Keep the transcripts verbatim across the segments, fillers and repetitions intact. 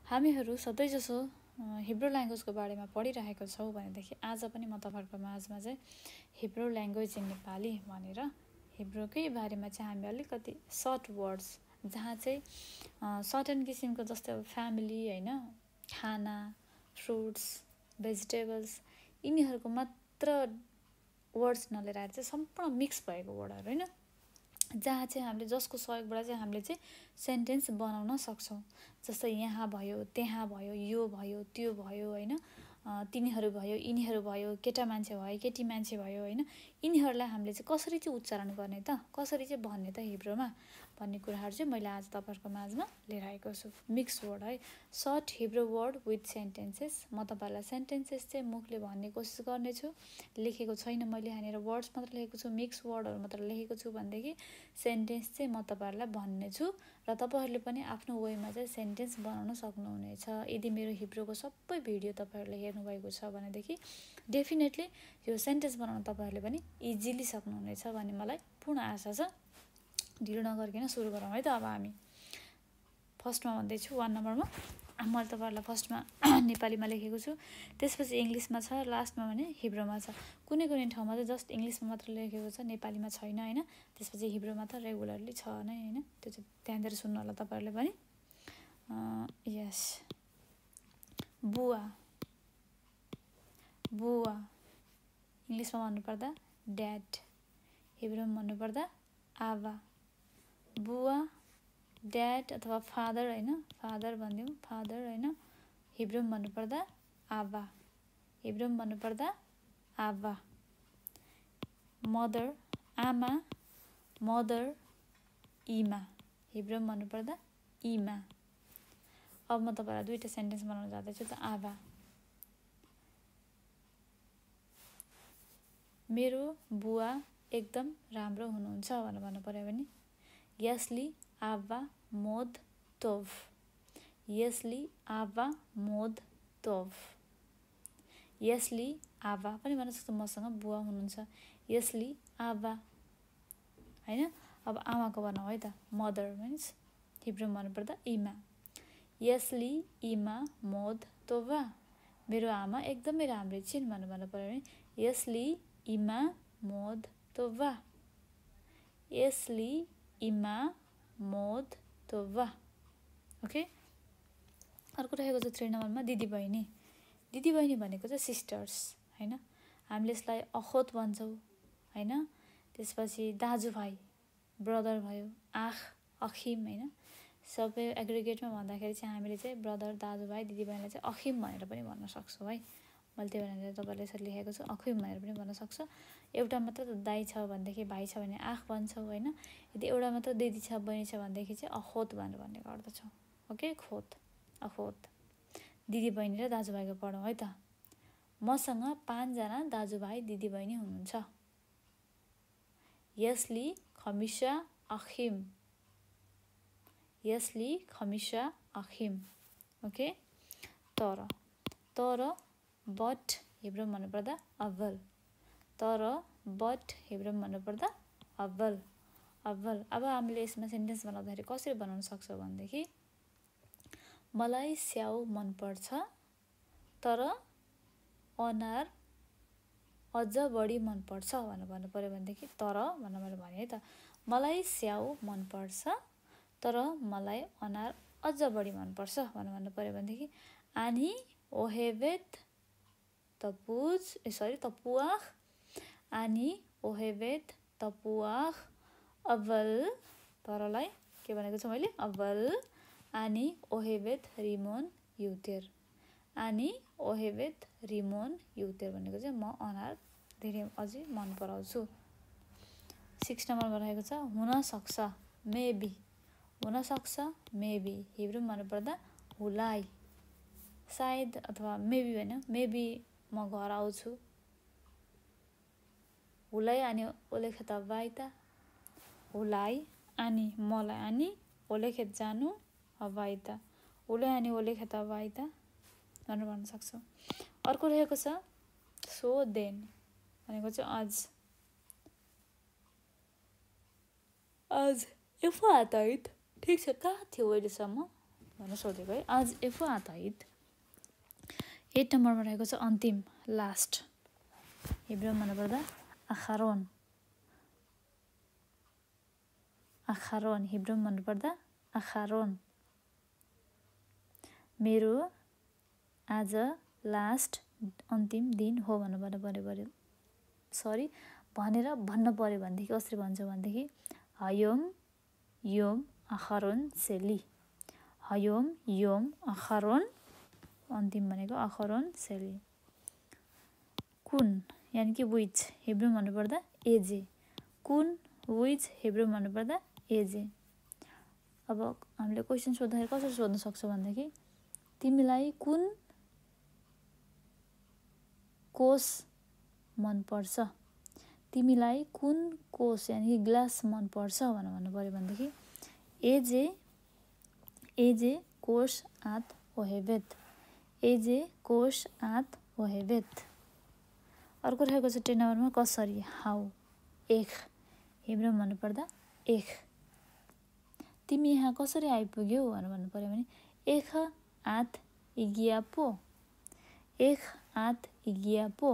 हामीहरू सधैँजसो हिब्रू ल्याङ्ग्वेजको बारेमा पढिरहेको छौँ भनेदेखि आज पनि म तपाईँहरूको माझमा चाहिँ हिब्रू ल्याङ्ग्वेज इन नेपाली भनेर हिब्रूकै बारेमा चाहिँ हामी अलिकति सर्ट वर्ड्स जहाँ चाहिँ सर्टेन किसिमको जस्तै अब फ्यामिली होइन, खाना, फ्रुट्स, भेजिटेबल्स यिनीहरूको मात्र वर्ड्स नलिएर आएर चाहिँ सम्पूर्ण मिक्स भएको वर्डहरू होइन, जहाँ चाहिँ हामीले जसको सहयोगबाट चाहिँ हामीले चाहिँ सेन्टेन्स बनाउन सक्छौँ। जस्तै यहाँ भयो, त्यहाँ भयो, यो भयो, त्यो भयो होइन, तिनीहरू भयो, यिनीहरू भयो, केटा मान्छे भयो, केटी मान्छे भयो होइन, यिनीहरूलाई हामीले चाहिँ कसरी चाहिँ उच्चारण गर्ने त, कसरी चाहिँ भन्ने त हिब्रूमा भन्ने कुराहरू चाहिँ मैले आज तपाईँहरूको माझमा लिएर आएको छु। मिक्स वर्ड है, short Hebrew word with sentences. म तपाईँहरूलाई सेन्टेन्सेस चाहिँ मुखले भन्ने कोसिस गर्नेछु, लेखेको छैन मैले, यहाँनिर वर्ड्स मात्र लेखेको छु, मिक्स वर्डहरू मात्र लेखेको छु भनेदेखि सेन्टेन्स चाहिँ म तपाईँहरूलाई भन्नेछु र तपाईँहरूले पनि आफ्नो वेमा चाहिँ सेन्टेन्स बनाउन सक्नुहुनेछ। यदि मेरो हिब्रूको सबै भिडियो तपाईँहरूले हेर्नुभएको छ भनेदेखि डेफिनेटली यो सेन्टेन्स बनाउन तपाईँहरूले पनि इजिली सक्नुहुनेछ भन्ने मलाई पूर्ण आशा छ। ढिलो नगरिकन सुरु गरौँ है त। अब हामी फर्स्टमा भन्दैछु, वान नम्बरमा मैले तपाईँहरूलाई फर्स्टमा नेपालीमा लेखेको छु, त्यसपछि इङ्ग्लिसमा छ, लास्टमा भने हिब्रूमा छ। कुनै कुनै ठाउँमा चाहिँ जस्ट इङ्ग्लिसमा मात्र लेखेको छ, नेपालीमा छैन होइन, त्यसपछि हिब्रूमा त रेगुलरली छ नै होइन, त्यो चाहिँ ध्यान दिएर सुन्नु होला तपाईँहरूले पनि। यस, बुवा, बुवा इङ्ग्लिसमा भन्नुपर्दा ड्याड, हिब्रूमा भन्नुपर्दा आवा। बुवा, ड्याड अथवा फादर होइन, फादर भनिदिउँ, फादर होइन, हिब्रूमा भन्नुपर्दा आवा, हिब्रूमा भन्नुपर्दा आवा। मदर, आमा, मदर, इमा, हिब्रूमा भन्नुपर्दा इमा। अब म तपाईँलाई दुईवटा सेन्टेन्स बनाउन जाँदैछु त। आवा, मेरो बुवा एकदम राम्रो हुनुहुन्छ भनेर भन्नु पऱ्यो भने यसली आवा मोद तोभ, यसली आवा मोद तोभ। यसली आवा पनि भन्न सक्छु, मसँग बुवा हुनुहुन्छ, यसली आवा होइन। अब आमाको बनाऊ है त, मदर मिन्स हिब्रूमा भन्नुपर्दा इमा, यसली इमा मोद तोभा, मेरो आमा एकदमै राम्रै छिन् भनेर भन्नु पऱ्यो भने यसली इमा मोद तोभा, यसली इमा मोद तोभा। ओके, अर्को रहेको छ थ्री नम्बरमा दिदी बहिनी। दिदी बहिनी भनेको चाहिँ सिस्टर्स होइन, हामीले यसलाई अखोत भन्छौँ होइन। त्यसपछि दाजुभाइ, ब्रदर भयो, आख, अखिम होइन, सबै एग्रिगेटमा भन्दाखेरि चाहिँ हामीले चाहिँ ब्रदर, दाजुभाइ, दिदीबहिनीलाई चाहिँ अखिम भनेर पनि भन्न सक्छौँ है। मैले त्यही भनेर तपाईँले यसरी लेखेको छु, अखिम भनेर पनि भन्न सक्छ। एउटा मात्र दाइ छ भनेदेखि, भाइ छ भने आख भन्छौँ होइन। यदि एउटा मात्र दिदी छ, बहिनी छ भनेदेखि चाहिँ अखोत भनेर भन्ने गर्दछौँ। ओके, खोत, अखोत। दिदी बहिनी र दाजुभाइको पढौँ है त। मसँग पाँचजना दाजुभाइ दिदीबहिनी हुनुहुन्छ। यसली खमिसा अखिम, यसली खमिसा अखिम। ओके, तर, तर बट हिब्रूमा भन्नुपर्दा अव्वल, तर बट हिब्रूमा भन्नुपर्दा अव्वल, अव्वल। अब हामीले यसमा सेन्टेन्स बनाउँदाखेरि कसरी बनाउन सक्छौँ भनेदेखि मलाई स्याउ मनपर्छ तर अनार अझ बढी मनपर्छ भनेर भन्नु पऱ्यो भनेदेखि तर भनेर मैले भने है त। मलाई स्याउ मनपर्छ तर मलाई अनार अझ बढी मनपर्छ भनेर भन्नु पऱ्यो भनेदेखि आनी ओहेवेत तपुज ए सरी तपुआख, आनी ओहेवेत तपुआख अव्वल। तरलाई के भनेको छु मैले, अव्वल। आनी ओहेवेत रिमोन युतेर, आनी ओहेवेत रिमोन युतेर भनेको चाहिँ म अनार धेरै अझै मन पराउँछु। सिक्स नम्बरमा रहेको छ हुनसक्छ, मेबी, हुनसक्छ मेबी, हिब्रूमा भन्नुपर्दा हुलाई, सायद अथवा मेबी होइन, मेबी म घर आउँछु। हुलाई आनी ओलेखेत वाइता, हुलाई आनी मलाई आनी ओलेखेत जानु वाइता, हुलाई आनी ओलेखेत वाइता भनेर भन्न सक्छौँ। अर्को रहेको छ सो देन भनेको चाहिँ आज, आज एफो आता है त, ठिक छ, कहाँ थियो अहिलेसम्म भनेर सोधेको है। आज एफो आताइत। एट नम्बरमा रहेको छ अन्तिम, लास्ट। हिब्रूमा भन्नुपर्दा आखारोन। आखारोन हिब्रूमा भन्नुपर्दा आखारोन। मेरो आज लास्ट अन्तिम दिन हो भन्नुपर्दा पर्यो पर्यो सरी भनेर भन्न पर्यो भनेदेखि कसरी भन्छौँ भनेदेखि हयोम योम आखारोन सेली। हयोम योम आखारोन, अन्तिम भनेको आखारोन सेली। कुन यानि कि विच हिब्रूमा भन्नुपर्दा एजे। कुन विच हिब्रूमा भन्नुपर्दा एजे। अब हामीले क्वेसन सोद्धाखेरि कसरी सोध्न सक्छौँ भनेदेखि तिमीलाई कुन कोष मनपर्छ, तिमीलाई कुन कोष यानि कि ग्लास मनपर्छ भनेर भन्नु पर्यो भनेदेखि एजे एजे कोष आत ओहेबेत। एजे कोष आत ओहेबेत। अर्को रहेको छ टेन नम्बरमा कसरी, हाउ। एख हिब्रूमा भन्नुपर्दा एख। तिमी यहाँ कसरी आइपुग्यौ भनेर भन्नु पर्यो भने एख आत इगिया पो। एख आत इगिया पो।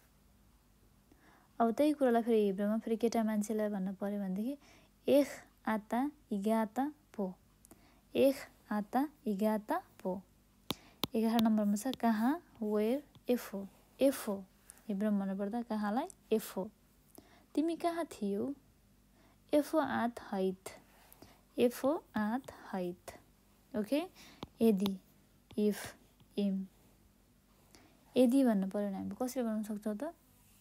अब त्यही कुरालाई फेरि हिब्रूमा फेरि केटा मान्छेलाई भन्नु पर्यो भनेदेखि एख आता इगाता पो। एख आता इगाता पो। एघार नम्बरमा छ कहाँ, वेयर, एफो। एफो हिब्रूमा भन्नुपर्दा कहाँलाई एफो। तिमी कहाँ थियौ, एफो आत हैत। एफो आत हैत। ओके, यदि, इफ, इम। यदि भन्नु पर्यो भने हामी कसरी बनाउन सक्छौँ त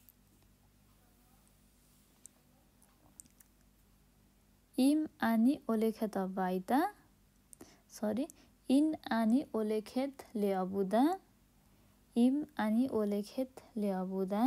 इम आनी ओलेखेत बाइता सरी इन आनी ओलेखेत ले अबुदा। इम आनी ओलेखेत ले अबुदा।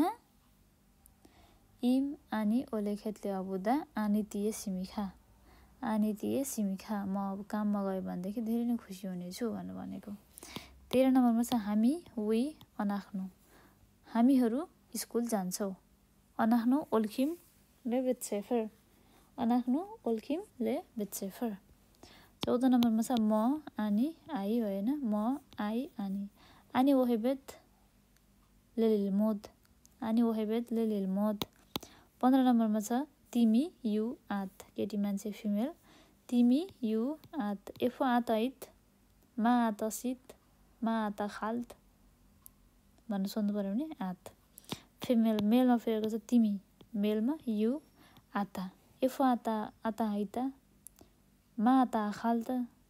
इम आनी ओलेखेत ले अबुदा आनी तिए सिमिखा। आनी तिए सिमिखा म अब काममा गयो भनेदेखि धेरै नै खुसी हुनेछु भनेर भनेको। तेह्र नम्बरमा छ हामी, वी, अनाख्नु। हामीहरू स्कुल जान्छौँ। अनाख्नु ओल्खिम ले बेटसेफर। अनाख्नु ओल्खिम ले बेटसेफर। चौध नम्बरमा छ म, आनी, आई होइन म, आई, आनी। आनी ओहेबेत ले लिलमोद। आनी ओहेबेत ले लिलमोद। पन्ध्र नम्बरमा छ तिमी, यु, आत। केटी मान्छे फिमेल। तिमी, यु, आत। एफो आत ऐत, मा आत सित, मा आता खाल्त भन्नु सोध्नु पर्यो भने आत। फिमेल मेलमा फेरेको छ तिमी, मेलमा यु, आता। एफो आता आता हैता, मा आता खाल्त,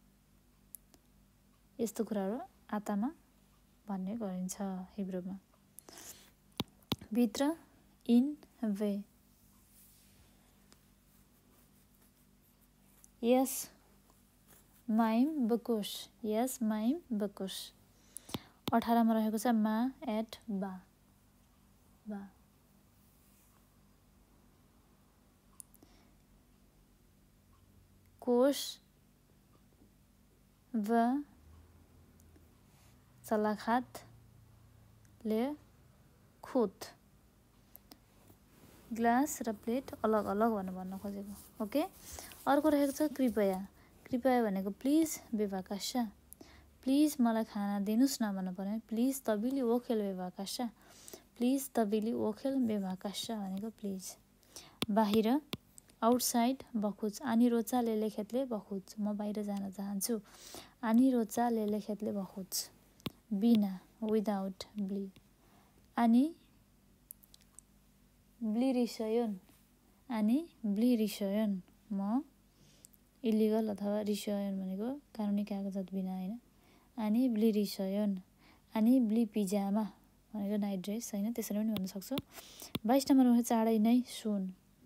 यस्तो कुराहरू आतामा भन्ने गरिन्छ हिब्रूमा। भित्र इन, वे। यस माइम बकुस। यस माइम बकुस। अठारमा रहेको छ मा, एट, बा। बा। कोष, व, चलाखात, ले, खुत। ग्लास र प्लेट अलग अलग भनेर भन्न खोजेको। ओके, अर्को रहेको छ कृपया। कृपया भनेको प्लिज बेभाकाशा। प्लिज मलाई खाना दिनुहोस् न भन्नु पर्यो। प्लिज तबिली ओखेल बेभाकाशा। प्लिज तबिली ओखेल बेभाकाशा भनेको प्लिज। बाहिर, आउटसाइड, बखुच। आनी रोचा लेलेखेतले बखुच। म बाहिर जान चाहन्छु। आनी रोचा लेलेखेतले बखुच। बिना, विदाउट, ब्ली। आनी ब्ली रिसयोन। आनी ब्ली रिसयोन म इलिगल अथवा रिसयोन भनेको कानुनी कागजात बिना होइन। आनी ब्ली रिसयोन। आनी ब्ली पिजामा भनेको नाइट ड्रेस होइन, त्यसरी पनि भन्न सक्छौँ। बाइस नम्बरमा चाँडै नै सुन।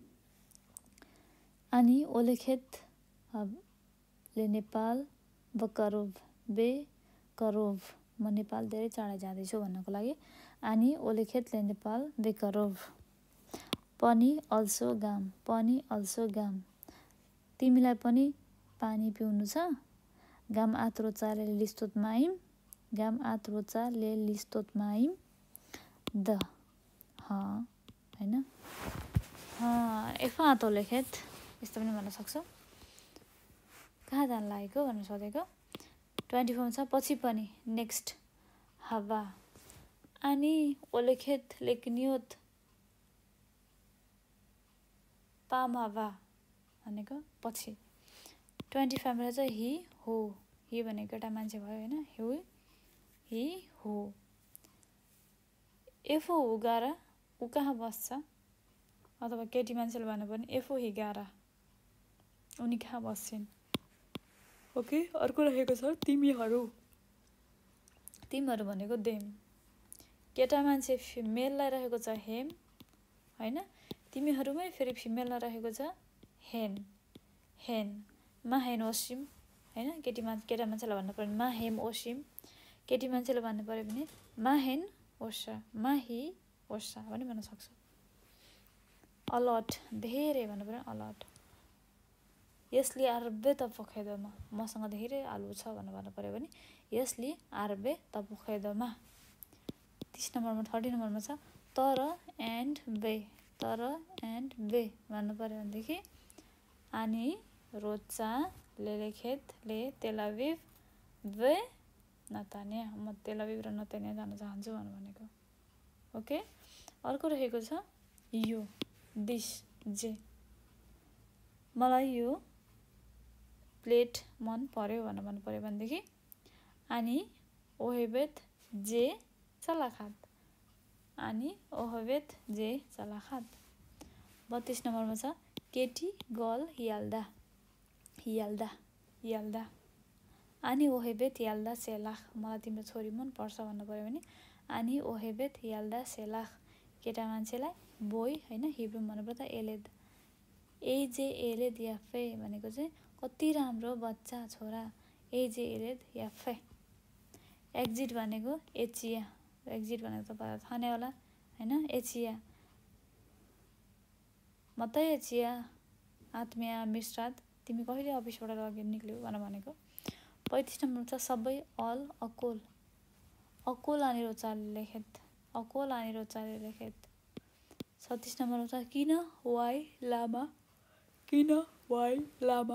आनी ओलेखेत ले नेपाल बकरोभ। बे करोभ म नेपाल धेरै चाँडै जाँदैछु भन्नको लागि आनी ओलेखेत ले नेपाल बेकरोभ। पनि अल्सो गाम। पनि अल्सो गाम। तिमीलाई पनि पानी पिउनु छ। गाम आत रोचा ले लिस्तोत माइम। गाम आत रोचा ले लिस्तोत माइम। द होइन एफा आत ओलेखेत यस्तो पनि भन्न सक्छौँ। कहाँ जान लागेको भनेर सोधेको ट्वेन्टी फोरमा छ पछि पनि नेक्स्ट हावा अनि ओलेखेत लेखनियोत पाम हावा भनेको पछि। ट्वेन्टी फाइभमा चाहिँ हि हो, हि भनेको एउटा मान्छे भयो होइन, हि हि हो। एफो हुगारा ऊ कहाँ बस्छ, अथवा केटी मान्छेले भन्नु पनि एफो हिगारा उनी कहाँ बस्छन्। ओके, अर्को रहेको छ तिमीहरू, तिमीहरू भनेको देम। केटा मान्छे फिमेललाई रहेको छ हेम होइन, तिमीहरूमै फेरि फिमेललाई रहेको छ हेन, हेन मा हेन ओसिम होइन, केटी मान्छे केटा मान्छेलाई भन्नु पर्यो मा हेम ओसिम, केटी मान्छेले भन्नु पर्यो भने मा हेन ओसा, मा हि ओसा पनि भन्न सक्छ। अलट धेरै भन्नु पर्यो अलट। यसले आरबे त पोखेदमा, मसँग धेरै आलु छ भनेर भन्नु पर्यो भने यसले आरबे त पोखेदमा। तीस नम्बरमा थर्टी नम्बरमा छ तर एन्ड बे, तर एन्ड बे भन्नु पर्यो भनेदेखि अनि रोचा लेलेखेत ले तेलाविभ वे नतान्या, म तेलाविभ र नतान्या जान चाहन्छु भनेर भनेको। ओके, अर्को रहेको छ यो दिस जे, मलाई यो प्लेट मन पर्यो भनेर भन्नु पर्यो भनेदेखि अनि ओहेबेत जे चलाखात, अनि ओहेबेत जे चलाखात। बत्तीस नम्बरमा छ केटी गल याल्दा, याल्दा याल्दा अनि ओहेबेत याल्दा सेलाख, मलाई तिम्रो छोरी मन पर्छ भन्नु पर्यो भने अनि ओहेबेत याल्दा सेलाख, केटा मान्छेलाई बोय होइन, हिब्रूमा भन्नुपर्दा एलेद, ए जे एलेद याफे भनेको चाहिँ कति राम्रो बच्चा छोरा, ए जे एलेद याफे। एक्जिट भनेको एचिया, एक्जिट भनेको तपाईँलाई थाहा नै होला होइन, एचिया मतै एचिया आत्मीय मिश्रात, तिमी कहिले अफिसबाट लगेर निक्ल्यौ भनेर भनेको। पैँतिस नम्बर छ सबै अल अकोल, अकोल अनि रोचाले लेखेत, अकोल अनि रोचाले लेखेत। छत्तिस नम्बरमा छ किन वाइ लामा, किन वाइ लामा।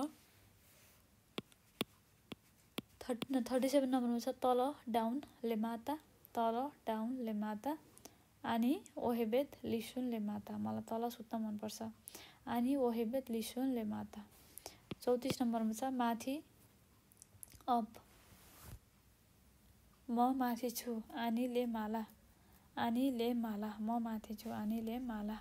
थर्टी थर्टी सेभेन नम्बरमा छ तल डाउन ले माता, तल डाउन ले माता अनि ओहेबेत लिसुन ले माता, मलाई तल सुत्न मनपर्छ अनि ओहेबेत लिसुन ले माता। चौतिस नम्बरमा छ माथि अप, म माथि छु अनि ले माला, अनि ले माला म माथि छु अनि ले माला।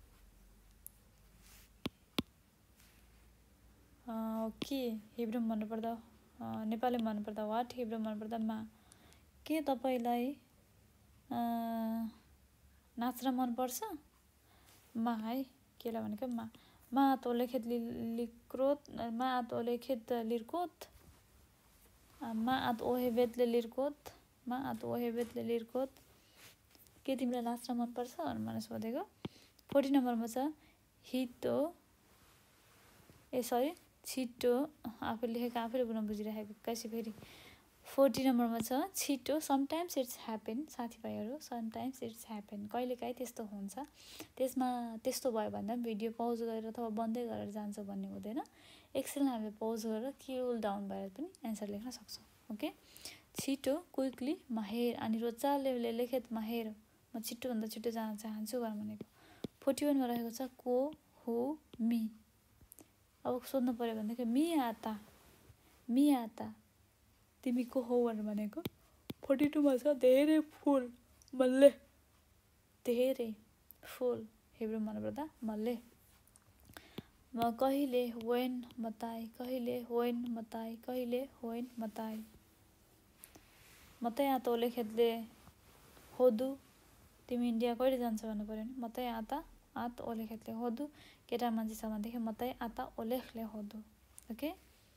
ओके, हिब्रूमा भन्नुपर्दा नेपालीमा भन्नुपर्दा वाट, हिब्रूमा भन्नुपर्दा मा। के तपाईँलाई नाच्न मनपर्छ, मा है, केलाई भनेको मा। मा आतो लेखेत लिक्रोत, मा आतो लेखेत लिर्कोत, मा आत ओहेबेतले लिर्कोत, मा आत ओहेबेतले लिर्कोत। के तिमीलाई नाच्न मनपर्छ भनेर मलाई सोधेको। फोर्टी नम्बरमा छ हितो, ए सरी छिटो, आफूले लेखेको आफैले बुझ्न बुझिरहेको कसै फेरि। फोर्टी नम्बरमा छ छिटो, समटाइम्स इट्स ह्यापेन, साथीभाइहरू समटाइम्स इट्स ह्यापेन, कहिलेकाहीँ त्यस्तो हुन्छ। त्यसमा त्यस्तो भयो भन्दा भिडियो पज गरेर अथवा बन्दै गरेर जान्छ भन्ने हुँदैन, एकछिन हामीले पज गरेर कुल डाउन भएर पनि एन्सर लेख्न सक्छौँ। ओके, छिटो क्विकली माहेर अनि रोचाले लेखेत माहेर, म छिटोभन्दा छिटो जान चाहन्छु भनेर भनेको। फोर्टी वानमा रहेको छ को हो मी, अब सोध्नु पऱ्यो भनेदेखि मी आता, मी आता तिमी को हो भनेर भनेको। फोर्टी टूमा छ धेरै फुल मल्ले, धेरै फुल हिब्रूमा भन्नुपर्दा मल्ले। म कहिले वेन मताई, कहिले वेन मताई, कहिले वेन मताई। मतै आतो लेखेतले होदु, तिमी इन्डिया कहिले जान्छ भन्नु पऱ्यो भने मतै आता आत ओलेखेतले होदु, केटा मान्छे छ भनेदेखि मतै आता ओलेखले होदु। ओके,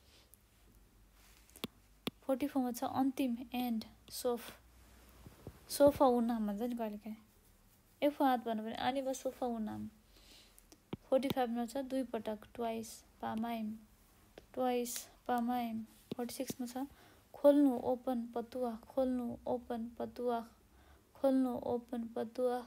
फोर्टी फोरमा छ अन्तिम एन्ड सोफ, सोफा उनाम भन्छ नि कहिले काहीँ, एफो हात भन्नु पऱ्यो अनि बस सोफा उनाम। फोर्टी फाइभमा छ दुई पटक ट्वाइस पामाइम, ट्वाइस पामाइम। फोर्टी सिक्समा छ खोल्नु ओपन पतुवा, खोल्नु ओपन पतुवा, खोल्नु ओपन पतुवा।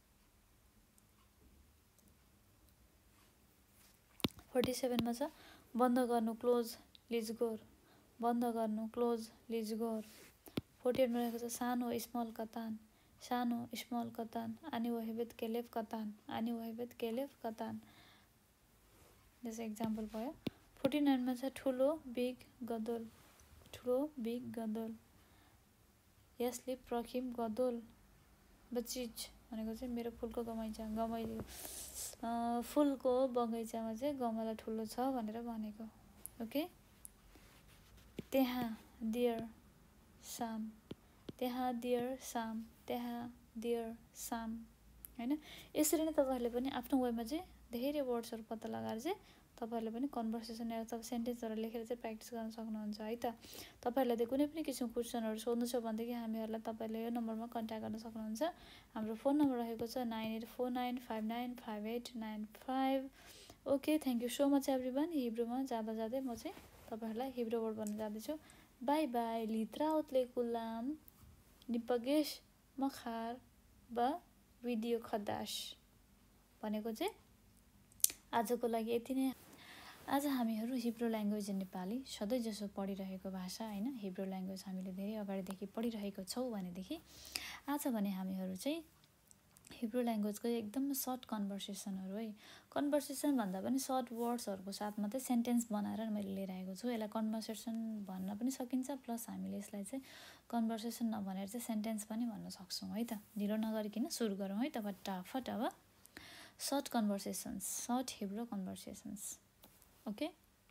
फोर्टी सेभेनमा छ बन्द गर्नु क्लोज लिजगोर, बन्द गर्नु क्लोज लिजगोर। फोर्टी एटमा रहेको छ सानो स्मल कतान, सानो स्मल कतान, आनी वहिबेत केलेफ कतान, आनी वहिबेत केलेफ कतान। जस्तो इक्जाम्पल भयो। फोर्टी नाइनमा छ ठुलो बिग गदोल, ठुलो बिग गदोल। यसले प्रखिम गदोल बचिज भनेको चाहिँ मेरो फुलको गमैँचा, गमै फुलको बगैँचामा चाहिँ गमला ठुलो छ भनेर भनेको। ओके, त्यहाँ डियर साम, त्यहाँ डियर साम, त्यहाँ डियर साम हैन। यसरी नै तपाईहरुले पनि आफ्नो वेमा चाहिँ धेरै वर्ड्सहरु पत्ता लगाएर चाहिँ तपाईहरुले पनि कन्भर्सेसन या तपाईं सेन्टेन्सहरु लेखेर चाहिँ प्र्याक्टिस गर्न सक्नुहुन्छ है त। तपाईहरुलाई चाहिँ कुनै पनि किसिमको क्वेशनहरु सोध्नु छ भने देखि हामीहरुलाई तपाईले यो नम्बरमा कन्ट्याक्ट गर्न सक्नुहुन्छ। हाम्रो फोन नम्बर रहेको छ nine eight four nine five nine five eight nine five. Okay, thank you so much everyone. हिब्रूमा जाँदा जाँदै म चाहिँ तपाईहरुलाई हिब्रू वर्ड भन्न जाँदैछु। बाई बाई, लित्राउतले कुलाम निपगेश मखार बा भिडियो खदास भनेको चाहिँ आजको लागि यति नै। आज हामीहरू हिब्रू ल्याङ्ग्वेज नेपाली सधैँ जसो पढिरहेको भाषा हैन, हिब्रू ल्याङ्ग्वेज हामीले धेरै अगाडिदेखि पढिरहेको छौँ भनेदेखि आज भने हामीहरू चाहिँ हिब्रू ल्याङ्ग्वेजको एकदम सर्ट कन्भर्सेसनहरू है, कन्भर्सेसन भन्दा पनि सर्ट वर्ड्सहरूको साथमा चाहिँ सेन्टेन्स बनाएर मैले लिएर आएको छु। यसलाई कन्भर्सेसन भन्न पनि सकिन्छ, प्लस हामीले यसलाई चाहिँ कन्भर्सेसन नभनेर चाहिँ सेन्टेन्स पनि भन्न सक्छौँ है त। ढिलो नगरिकन सुरु गरौँ है त फटाफट। अब short conversations, short Hebrew conversations. Okay,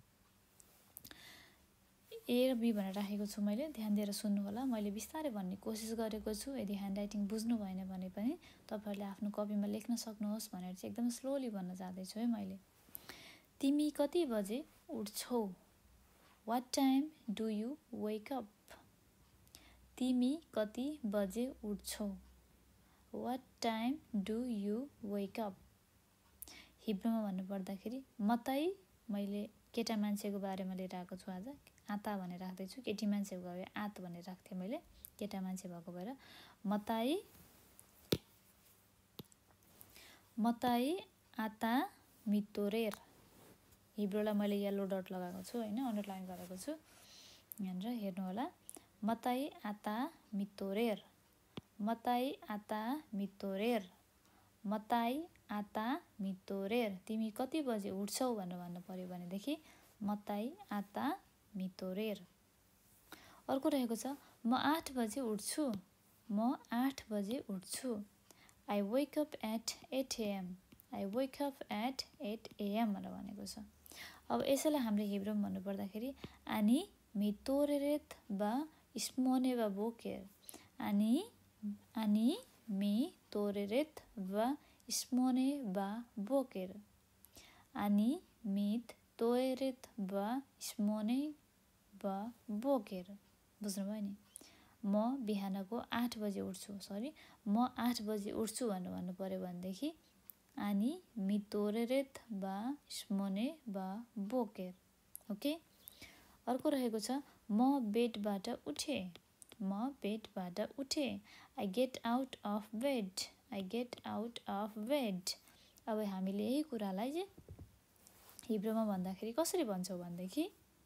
A र बी भनेर राखेको छु मैले, ध्यान दिएर सुन्नु होला। मैले बिस्तारै भन्ने कोसिस गरेको छु। यदि ह्यान्ड राइटिङ बुझ्नु भएन भने पनि तपाईहरुले आफ्नो कपीमा लेख्न सक्नुहोस् भनेर चाहिँ एकदम स्लोली भन्न जाँदैछु है मैले। तिमी कति बजे उठ्छौ? What time do you wake up? तिमी कति बजे उठ्छौ? What time do you wake up? हिब्रूमा भन्नु पर्दाखेरि मताई, मैले केटा मान्छेको बारेमा लिएर आएको छु आज, आता भनेर राख्दैछु। केटी मान्छेको भए आत भनेर राख्थेँ मैले, केटा मान्छे भएको भएर मताई, मताई आता मितोरेर। हिब्रूलाई मैले येलो डट लगाएको छु हैन, अन्डरलाइन गरेको छु। यहाँनिर हेर्नु होला, मताई आता मितोरेर, मताई आता मितोरेर, मताई आता मितोरेर। तिमी कति बजे उठ्छौ भनेर भन्नु पर्यो भनेदेखि मताई आता मितोरेर। अर्को रहेको छ म आठ बजे उठ्छु, म आठ बजे उठ्छु। I wake up at eight AM, I wake up at eight AM भनेर भनेको छ। अब यसैलाई हामीले हिब्रूमा भन्नु पर्दाखेरि आनी मितोरेरेत बा स्मोने बा बोकेर, आनी आनी मितोरेरेत बा स्मोने बा बोकेर, आनी मितोरेरेत बा स्मोने बा बोकेर। बुझ्नुभयो नि? म बिहानको आठ बजे उठ्छु, सरी म आठ बजे उठ्छु भनेर भन्नु पर्यो भनेदेखि आनी मितोरेरेत बा स्मोने बा बोकेर। ओके, अर्को रहेको छ म बेडबाट उठे, म बेडबाट उठे। I get out of bed, I get out of bed. अब हामीले यही कुरालाई चाहिँ हिब्रूमा भन्दाखेरि कसरी भन्छौँ भनेदेखि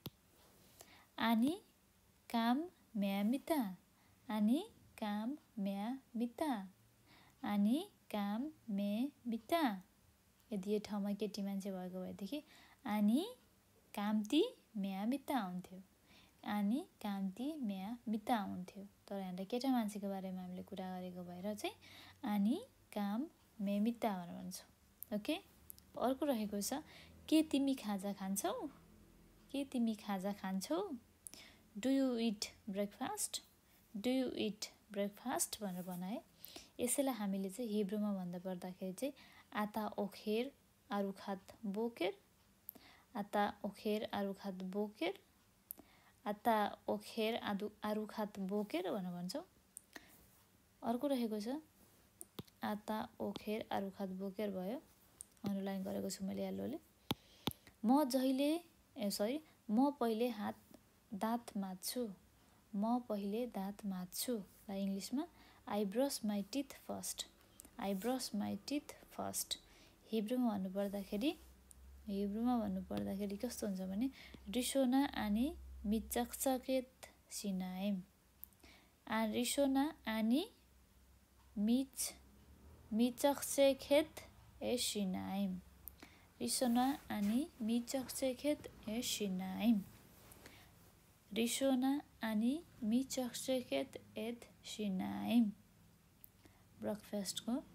आनी काम म्या मिता, आनी काम म्या मिता, आनी काम मे मिता। यदि यो ठाउँमा केटी मान्छे भएको भएदेखि आनी कामती म्या मिता हुन्थ्यो, आनी कामती म्या मिता हुन्थ्यो। तर यहाँनिर केटा मान्छेको बारेमा हामीले कुरा गरेको भएर चाहिँ आनी काम मे मिता भनेर भन्छौँ। ओके, अर्को रहेको छ के तिमी खाजा खान्छौ? के तिमी खाजा खान्छौ? Do you eat breakfast, do you eat breakfast भनेर बनाए। यसैलाई हामीले चाहिँ हिब्रूमा भन्दा पर्दाखेरि चाहिँ आता ओखेर आरुखात बोकेर, आता ओखेर आरुखात बोकेर, आता ओखेर आदु आरुखात बोकेर भनेर भन्छौँ। अर्को रहेको छ आता ओखेर आरुखात बोकेर भयो, अन्डरलाइन गरेको छु मैले येल्लोले। म जहिले ए सरी म पहिले हात दाँत माझ्छु, म पहिले दाँत माझ्छु। ल इङ्ग्लिसमा I brush my teeth first, I brush my teeth first. हिब्रूमा भन्नु पर्दाखेरि हिब्रूमा भन्नुपर्दाखेरि कस्तो हुन्छ भने रिसोना आनी मिचकचकेत सिनाइम। आ रिसोना आनी मिच मिचकचकेत ए सिनाइम। रिसोना आनी मिचकचकेत ए सिनाइम। रिसोना आनी मिचकचकेत एत सिनाइम। ब्रेकफास्टको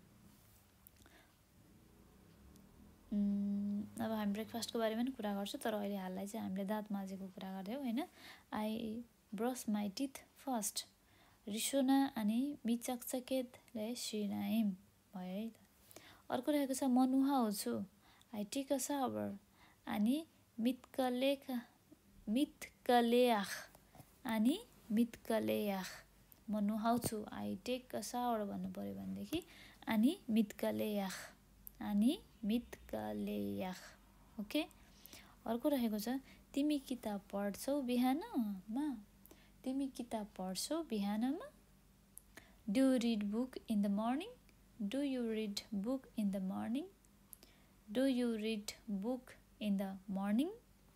अब हामी ब्रेकफास्टको बारेमा पनि कुरा गर्छौँ, तर अहिले हाललाई चाहिँ हामीले दाँत माझेको कुरा गर्थ्यौँ होइन। I brush my teeth first. रिसोना अनि मिचकचकेत ले सिनाइम भयो है त। अर्को रहेको छ म नुहाउँछु। I take a shower. अनि मितकलेख मितकलेयाख अनि मितकलेयाख। म नुहाउँछु आई टेक अ सावर भन्नु पऱ्यो भनेदेखि अनि मितकलेयाख अनि मितकलेयाख। ओके। अर्को रहेको छ तिमी किताब पढ्छौ बिहानमा। तिमी किताब पढ्छौ बिहानमा। Do you read book in the morning. Do you read book in the morning. Do you read book in the morning.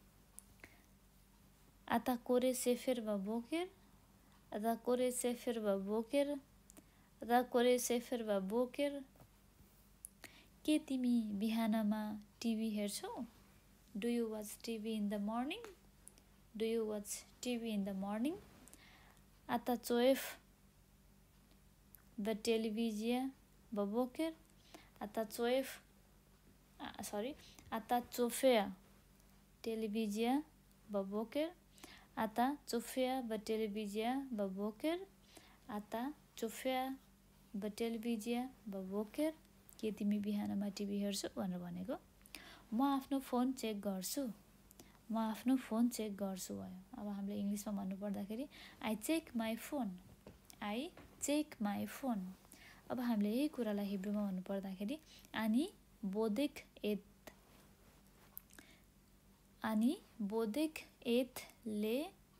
आता कोरे सेफेर वा बोकेर। आता कोरे सेफेर वा बोकेर। आता कोरे सेफेर वा बोकेर। के तिमी बिहानमा टिभी हेर्छौ। Do you watch TV in the morning. Do you watch TV in the morning. आता चोएफ ब टेलिभिजिया ब बोकेर। आता चोएफ सरी आता चोफेया टेलिभिजिया ब बोकेर। आता चोफेया ब टेलिभिजिया ब बोकेर। आता चोफेया ब टेलिभिजिया ब बोकेर। के तिमी बिहानमा टिभी हेर्छौ भनेर भनेको। म आफ्नो फोन चेक गर्छु। म आफ्नो फोन चेक गर्छु भयो। अब हामीले इङ्ग्लिसमा भन्नुपर्दाखेरि I check my phone. I check my phone. अब हामीले यही कुरालाई हिब्रूमा भन्नुपर्दाखेरि आनी बोदेक एत। आनी बोदेक एत ले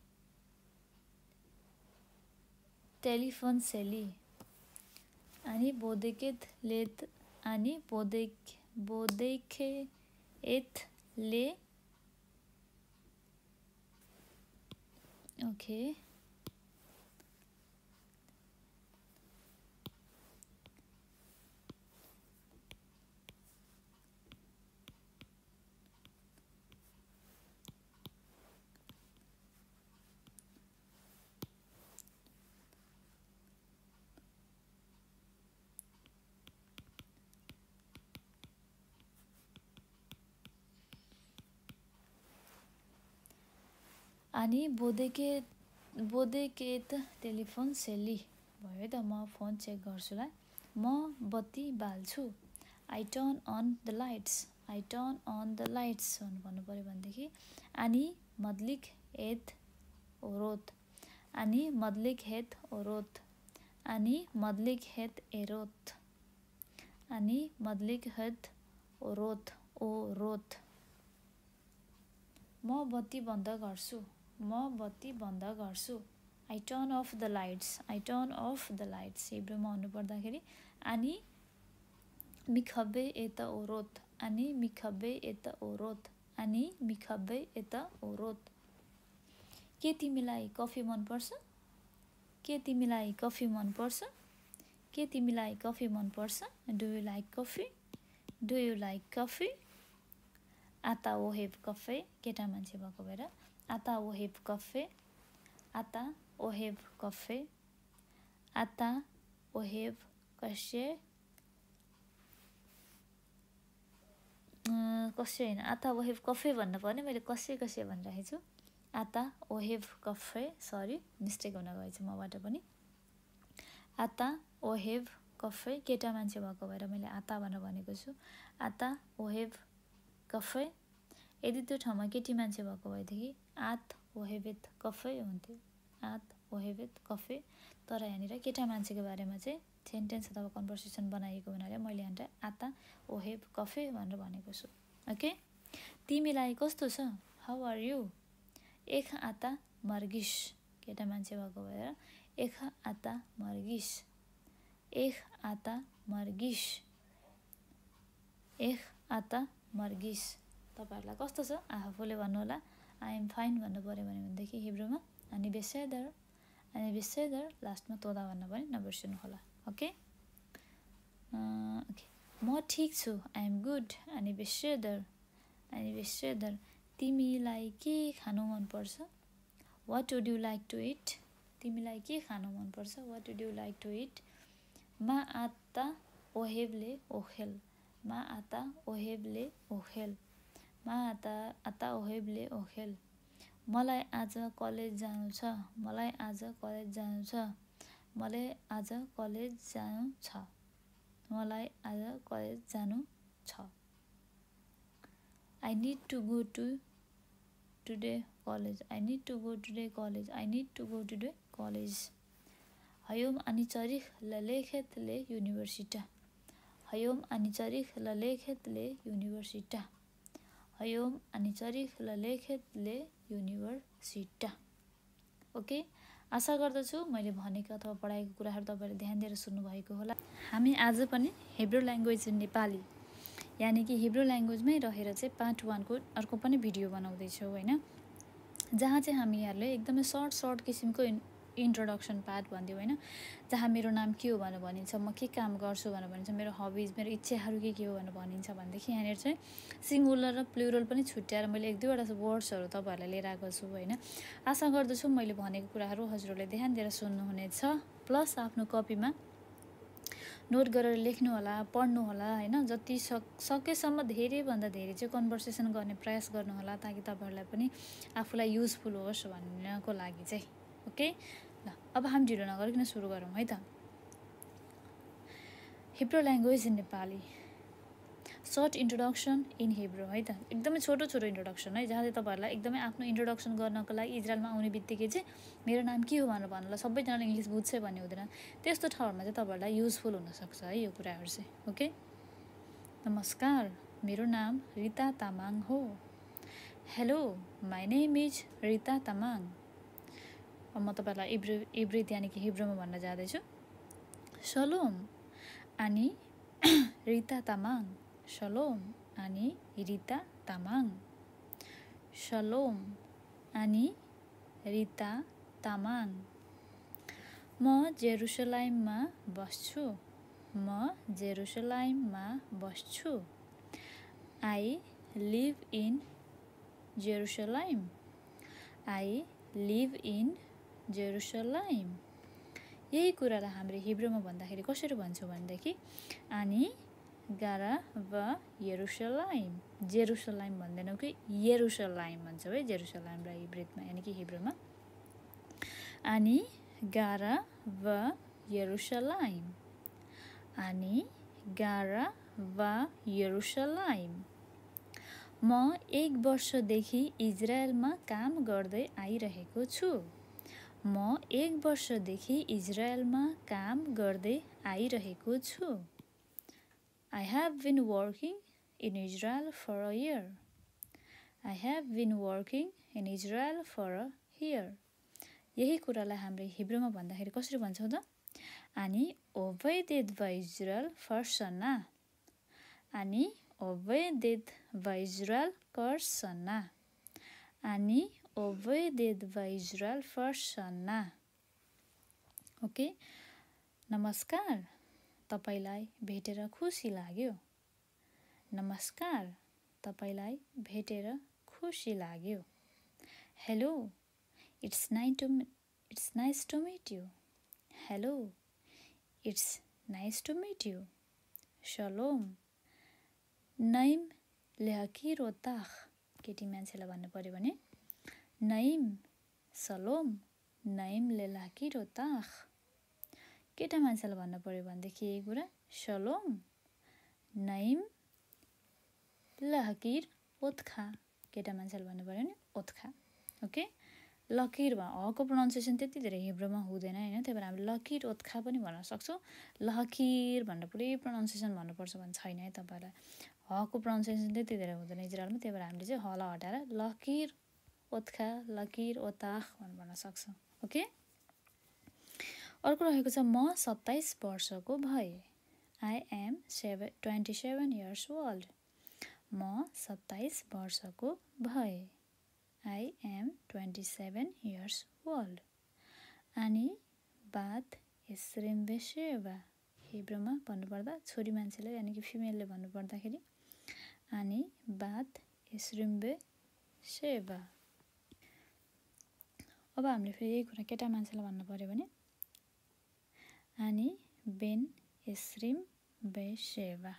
टेलिफोन सेली। आनी बोदेकेत लेत आनी बोदेक बोदेके एत ले ओके अनि बोदेके बोदेकेत टेलिफोन सेली भयो त। म फोन चेक गर्छुलाई। म बत्ती बाल्छु। I turn on the lights. I turn on the lights भन्नु पऱ्यो भनेदेखि अनि मदलिक एत ओरोत। अनि मदलिक हेत ओरोत। अनि मदलिक हेत एरोत। अनि मदलिक हेत ओरोत ओरोत। म बत्ती बन्द गर्छु। म बत्ती बन्द गर्छु। I turn off the lights. I turn off the lights हिब्रूमा भन्नुपर्दाखेरि अनि मिखब्बे एत ओरोत। अनि मिखब्बे एत ओरोत। अनि मिखब्बे एत ओरोत। के तिमीलाई कफी मनपर्छ। के तिमीलाई कफी मनपर्छ। के तिमीलाई कफी मनपर्छ। Do you like coffee. Do you like coffee. आता ओ हेभ कफे केटा मान्छे भएको भएर आता ओ हेभ कफे। आता ओ हेभ कफे। आता ओ हेभ कसे कसै होइन आता ओ हेभ कफे भन्नु पर्ने, मैले कसै कसै भनिरहेको छु। आता ओ हेभ कफे सरी मिस्टेक हुन गएछ मबाट पनि। आता ओ हेभ कफे केटा मान्छे भएको भएर मैले आता भनेर भनेको छु। आता ओ हेभ कफे। यदि त्यो ठाउँमा केटी मान्छे भएको भएदेखि आत ओ हेभेत कफे हुन्थ्यो। आत ओ हेभेत कफे। तर यहाँनिर केटा मान्छेको बारेमा चाहिँ सेन्टेन्स अथवा कन्भर्सेसन बनाइएको हुनाले मैले यहाँनिर आता ओ हेभ कफे भनेर भनेको छु। ओके। तिमीलाई कस्तो छ। How are you. एख आता मर्गिस केटा मान्छे भएको भएर एख आता मर्गिस। एख आता मर्गिस। एख आता मर्गिस तपाईहरुलाई कस्तो छ आफूले भन्नु होला आई एम फाइन भन्नु पर्यो भनेदेखि हिब्रूमा अनि बेसेदर अनि बेसेदर लास्टमा तोदा भन्न पनि नबिर्सनु होला ओके ओके म ठीक छु आई एम गुड अनि बेसेदर अनि बेसेदर तिमीलाई के खानु मन पर्छ what would you like to eat तिमीलाई के खानु मन पर्छ what would you like to eat मा आता ओहेबले ओखेल मा आता ओहेबले ओखेल मा आता आता ओहेबले ओखेल मलाई आज कलेज जानु छ मलाई आज कलेज जानु छ मलाई आज कलेज जानु छ मलाई आज कलेज जानु छ I need to go to today college I need to go today college I need to go today college Hayom ani tarikh lalekhet le universita Hayom ani tarikh lalekhet le universita Hayom ani tarikh lalekhet le universita okay आशा गर्दछु मैले भनेको अथवा पढाएको कुराहरु तपाईहरुले ध्यान दिएर सुन्नु भएको होला हामी आज पनि हिब्रू ल्याङ्ग्वेज नेपाली यानी कि हिब्रू ल्याङ्ग्वेजमै रहेर चाहिँ पार्ट वन को अर्को पनि भिडियो बनाउँदै छौ हैन जहाँ चाहिँ हामी यहाँले एकदमै सर्ट सर्ट किसिमको इन्ट्रोडक्सन पार्ट भन्दियौ हैन जहाँ मेरो नाम के हो भनेर भनिन्छ म के काम गर्छु भनेर भनिन्छ मेरो हबीज मेरो इच्छाहरू के के हो भनेर भनिन्छ भनेदेखि यहाँनिर चाहिँ सिंगुलर र प्लुरल पनि छुट्याएर मैले एक दुईवटा वर्ड्सहरू तपाईहरुलाई लिएर आएको छु हैन आशा गर्दछु मैले भनेको कुराहरू हजुरहरूले ध्यान दिएर सुन्नुहुनेछ प्लस आफ्नो कपीमा नोट गरेर लेख्नु होला पढ्नु होला हैन जति सकेसम्म धेरै भन्दा धेरै चाहिँ कन्भर्सेसन गर्ने प्रयास गर्नु होला ताकि तपाईहरुलाई पनि आफुलाई युजफुल होस् भन्नको लागि चाहिँ ओके ल अब हामी ढिलो नगरिकन सुरु गरौँ है त Hebrew language in Nepali short introduction in Hebrew है त एकदमै छोटो छोटो इन्ट्रोडक्सन है जहाँ चाहिँ तपाईहरुलाई एकदमै आफ्नो इन्ट्रोडक्सन गर्नको लागि इजरायलमा आउने बित्तिकै चाहिँ मेरो नाम के हो भनेर भन्नुलाई सबैजनाले इंग्लिश बुझ्छ भन्ने हुँदैन त्यस्तो ठाउँमा चाहिँ तपाईहरुलाई युजफुल हुन सक्छ है यो कुराहरु चाहिँ ओके नमस्कार मेरो नाम रिता तामाङ हो hello my name is Rita Tamang अब म तपाईहरुलाई इब्री इब्रित यानी कि हिब्रूमा भन्न जाँदै छु शलोम अनि Rita Tamang Shalom ani Rita Tamang Shalom ani Rita Tamang म जेरुसलाममा बस्छु म जेरुसलाममा बस्छु I live in Jerusalem I live in Jerusalem यही कुरालाई हामीले हिब्रूमा भन्दाखेरि कसरी भन्छौ भनेदेखि अनि गारा वा यरुशलाम जेरुसलाम भन्दैनौ कि यरुशलाम भन्छौ है जेरुसलाम र इब्रितमा यानी कि हिब्रूमा अनि गारा वा यरुशलाम अनि गारा वा यरुशलाम म एक वर्षदेखि इजरायलमा काम गर्दै आइरहेको छु म एक वर्षदेखि इजरायलमा काम गर्दै आइरहेको छु I have been working in Israel for a year. I have been working in Israel for a year. यही कुरालाई हामीले हिब्रूमा भन्दाखेरि कसरी भन्छौं त अनि ओभेदेद वा इजरायल फर्सना अनि ओभेदेद वा इजरायल कर्सना अनि ओभेदेद वा इजरायल फर्सना ओके नमस्कार तपाईलाई भेटेर खुसी लाग्यो नमस्कार तपाईलाई भेटेर खुसी लाग्यो hello it's nice to it's nice to meet you hello it's nice to meet you शलोम नाइम लेहकिर ओताख केटी मान्छेलाई भन्नु पर्यो भने नाइम सलोम नाइम लेहकिर ओताख केटा मान्छेलाई भन्नु पर्यो भनेदेखि यही कुरा शलोम नाइम लहकिर ओतखा केटा मान्छेलाई भन्नु पर्यो भने ओतखा ओके लकीर वा हको प्रोनाउन्सिएसन त्यति धेरै हिब्रूमा हुँदैन हैन त्यही भएर हामी लकीर ओतखा पनि भन्न सक्छौं लहकिर भनेर पुरै प्रोनाउन्सिएसन भन्नुपर्छ भन्ने छैन है तपाईहरुलाई हको प्रोनाउन्सिएसन त्यति धेरै हुँदैन इजरायलमा त्यही भएर हामीले चाहिँ हला हटाएर लकीर ओतखा लकीर ओताख भनेर भन्न सक्छौं ओके अर्को रहेको छ म सत्ताइस वर्षको भए I am twenty-seven years old म सत्ताइस वर्षको भएँ। I am twenty seven years old. आनी बात एस्रिम बेसेवा। हिब्रूमा भन्नुपर्दा छोरी मान्छेले यानि कि फिमेलले भन्नुपर्दाखेरि आनी बात एस्रिम बेसेवा। अब हामीले फेरि यही कुरा केटा मान्छेलाई भन्नु पर्यो भने आनी बेन एस्रिम बेसेवा।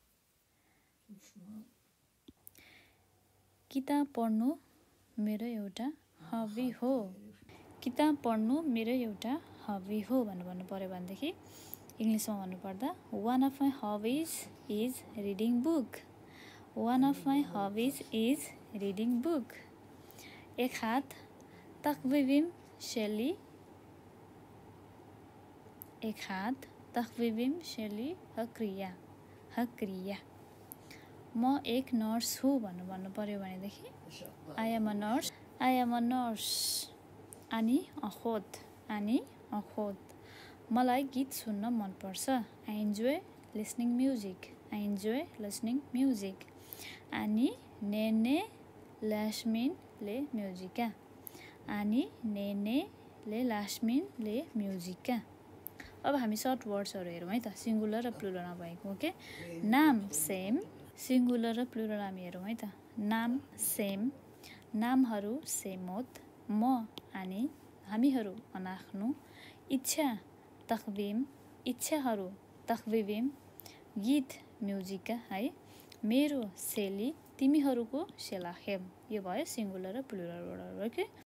किताब पढ्नु मेरो एउटा हबी हो। किताब पढ्नु मेरो एउटा हबी हो भनेर भन्नु पर्यो भनेदेखि इङ्ग्लिसमा भन्नुपर्दा one of my hobbies is reading book. One of my hobbies is reading book. एक हात तकविबिम शेली एक हात तकविबिम शेली हक्रिया हक्रिया। म एक नर्स हुँ भन्नु भन्नु पर्यो भनेदेखि I am a nurse I am a nurse. आनी अखोत आनी अखोत। मलाई गीत सुन्न मनपर्छ। I enjoy listening music I enjoy listening music. आनी नेने लास्मिन ले म्युजिका आनी नेने ले लास्मिन ले म्युजिका। अब हामी सर्ट वर्ड्सहरू हेरौँ है त, सिङ्गुलर र प्लुरलमा भएको। ओके, नाम सेम, सिङ्गुलर र प्लुरल हामी हेरौँ है त। नाम सेम, नामहरू सेमोत। म आनी हामीहरू अनाख्नु। इच्छा तकविम इच्छाहरू तकविबिम। गीत म्युजिका है। मेरो सेली तिमीहरूको सेलाखेम। यो भयो सिङ्गुलर र प्लुरल वर्डहरू। ओके।